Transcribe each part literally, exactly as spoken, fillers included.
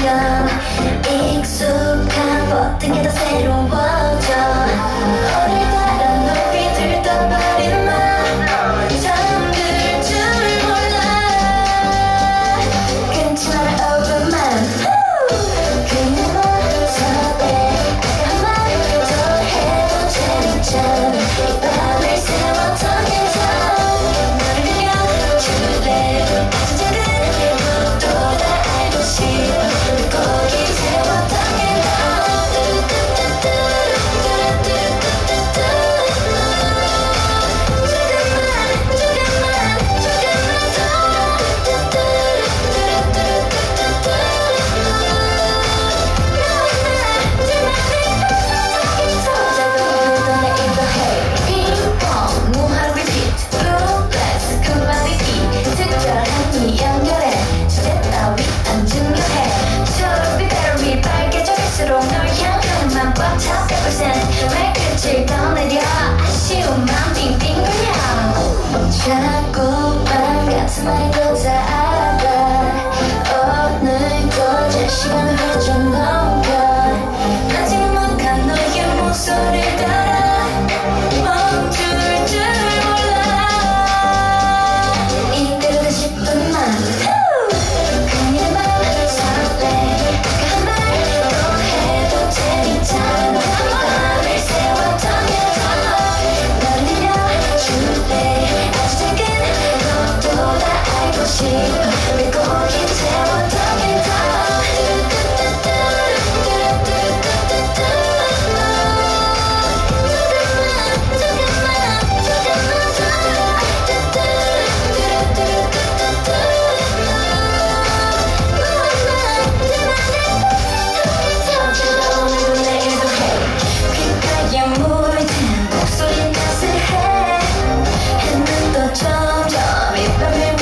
익숙한 버튼이 더 새로워져 오늘따라 높이 들떠버린 맘 잠들 줄 몰라 끊지 마라 over man 그녀만 설레 한 말 더 해도 재밌잖아 이 밤을 세웠던 계산 너를 느껴줄래 아주 작은 것도 다 알고 싶어 물고기 세웠던 자꾸만 가슴만이 더 알아 오늘도 제 시간을 훌쩍 넘겨 아직 못한 너의 목소리를 따라 멈출 줄 몰라 이대로다 싶은 맘 그녀의 맘 설레 한 말 더 해도 재밌잖아 이 밤을 세웠던 여자 너를 느껴줄래 물고기 세웠던 계단 귓가에 물든 목소리 따스해 해는 또 점점 이 밤을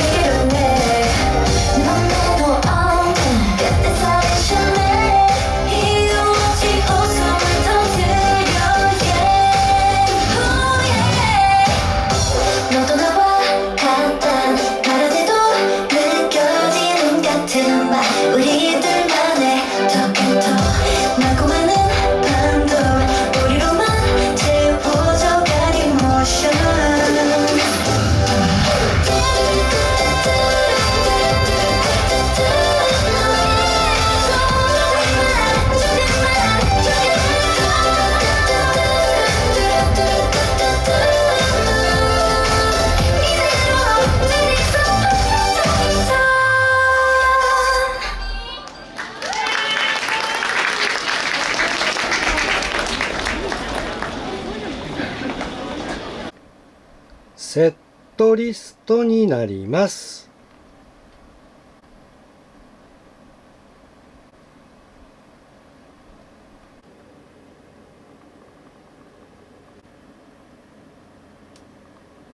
セットリストになります。